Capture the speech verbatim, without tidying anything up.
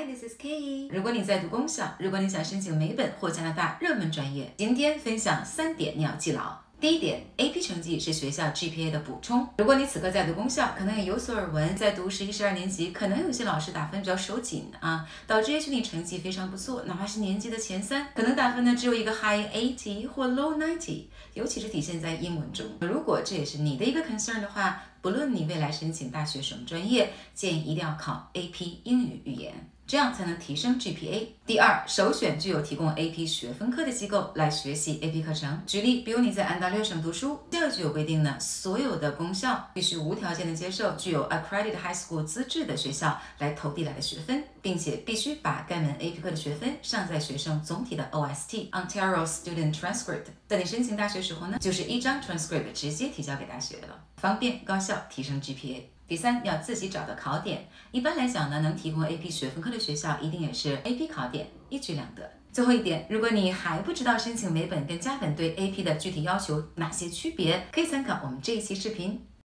Hi, this is Kay。如果你在读公校，如果你想申请美本或加拿大热门专业，今天分享三点你要记牢。第一点 ，A P 成绩是学校 G P A 的补充。如果你此刻在读公校，可能也有所耳闻，在读十一、十二年级，可能有些老师打分比较手紧啊，导致也许你成绩非常不错，哪怕是年级的前三，可能打分呢只有一个 high eighty 或 low ninety， 尤其是体现在英文中。如果这也是你的一个 concern 的话，不论你未来申请大学什么专业，建议一定要考 A P 英语语言。这样才能提升 G P A。第二，首选具有提供 A P 学分课的机构来学习 A P 课程。举例，比如你在安大略省读书，教育局有规定呢，所有的公校必须无条件的接受具有 Accredited High School 资质的学校来投递来的学分，并且必须把该门 A P 课的学分上在学生总体的 O S T Ontario Student Transcript。在你申请大学时候呢，就是一张 transcript 直接提交给大学了，方便高效提升 G P A。第三，要自己找到考点。一般来讲呢，能提供 A P 学分课的学校一定也是 A P 考点，一举两得。最后一点，如果你还不知道申请美本跟加本对 A P 的具体要求哪些区别，可以参考我们这一期视频。